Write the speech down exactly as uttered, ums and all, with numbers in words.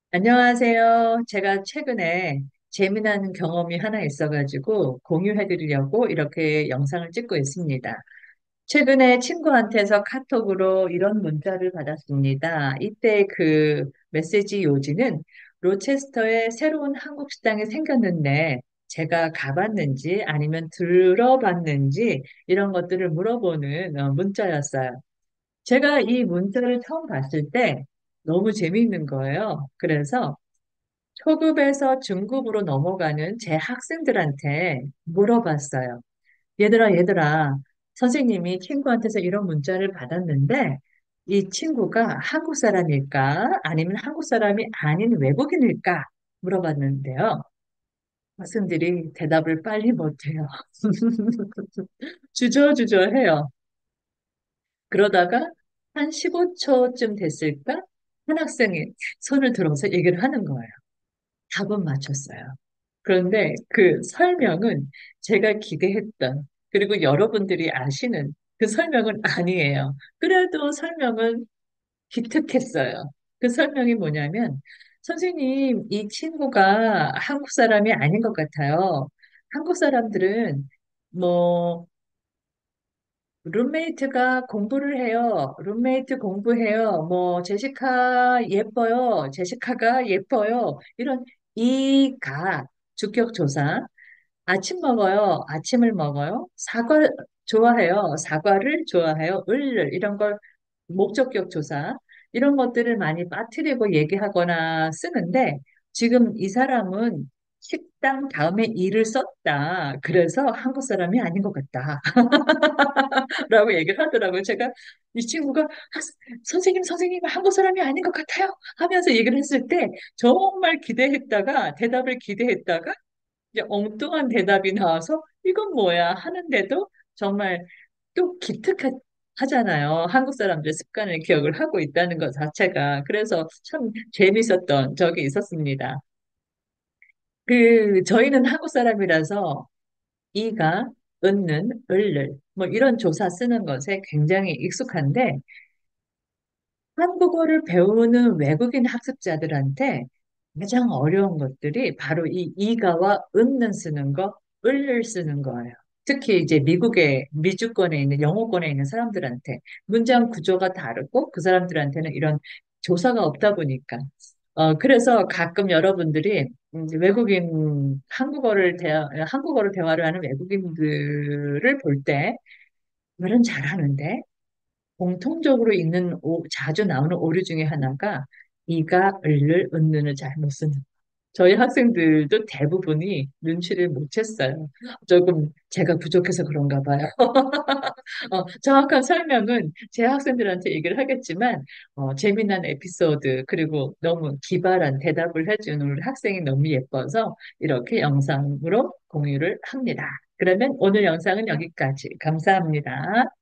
안녕하세요. 제가 최근에 재미난 경험이 하나 있어가지고 공유해드리려고 이렇게 영상을 찍고 있습니다. 최근에 친구한테서 카톡으로 이런 문자를 받았습니다. 이때 그 메시지 요지는 로체스터에 새로운 한국 식당이 생겼는데 제가 가봤는지 아니면 들어봤는지 이런 것들을 물어보는 어, 문자였어요. 제가 이 문자를 처음 봤을 때 너무 재미있는 거예요. 그래서 초급에서 중급으로 넘어가는 제 학생들한테 물어봤어요. 얘들아, 얘들아, 선생님이 친구한테서 이런 문자를 받았는데, 이 친구가 한국 사람일까? 아니면 한국 사람이 아닌 외국인일까? 물어봤는데요. 학생들이 대답을 빨리 못해요. 주저주저해요. 그러다가 한 십오 초쯤 됐을까? 한 학생이 손을 들어서 얘기를 하는 거예요. 답은 맞췄어요. 그런데 그 설명은 제가 기대했던, 그리고 여러분들이 아시는 그 설명은 아니에요. 그래도 설명은 기특했어요. 그 설명이 뭐냐면, 선생님, 이 친구가 한국 사람이 아닌 것 같아요. 한국 사람들은 뭐 룸메이트가 공부를 해요. 룸메이트 공부해요. 뭐, 제시카 예뻐요. 제시카가 예뻐요. 이런 이가 주격 조사. 아침 먹어요. 아침을 먹어요. 사과 좋아해요. 사과를 좋아해요. 을 이런 걸 목적격 조사. 이런 것들을 많이 빠뜨리고 얘기하거나 쓰는데 지금 이 사람은 식당 다음에 일을 썼다. 그래서 한국 사람이 아닌 것 같다. 라고 얘기를 하더라고요. 제가 이 친구가 아, 선생님, 선생님, 한국 사람이 아닌 것 같아요. 하면서 얘기를 했을 때 정말 기대했다가 대답을 기대했다가 이제 엉뚱한 대답이 나와서 이건 뭐야 하는데도 정말 또 기특하잖아요. 한국 사람들 습관을 기억을 하고 있다는 것 자체가. 그래서 참 재밌었던 적이 있었습니다. 그, 저희는 한국 사람이라서 이가, 은는, 을를, 뭐 이런 조사 쓰는 것에 굉장히 익숙한데, 한국어를 배우는 외국인 학습자들한테 가장 어려운 것들이 바로 이 이가와 은는 쓰는 거, 을을 쓰는 거예요. 특히 이제 미국의, 미주권에 있는, 영어권에 있는 사람들한테 문장 구조가 다르고 그 사람들한테는 이런 조사가 없다 보니까. 어, 그래서 가끔 여러분들이 이제 외국인, 한국어를 대화, 한국어로 대화를 하는 외국인들을 볼 때, 말은 잘하는데, 공통적으로 있는 오- 자주 나오는 오류 중에 하나가 이가 을을 은는을 잘 못 쓰는. 저희 학생들도 대부분이 눈치를 못 챘어요. 조금 제가 부족해서 그런가 봐요. 어, 정확한 설명은 제 학생들한테 얘기를 하겠지만 어, 재미난 에피소드 그리고 너무 기발한 대답을 해주는 우리 학생이 너무 예뻐서 이렇게 영상으로 공유를 합니다. 그러면 오늘 영상은 여기까지. 감사합니다.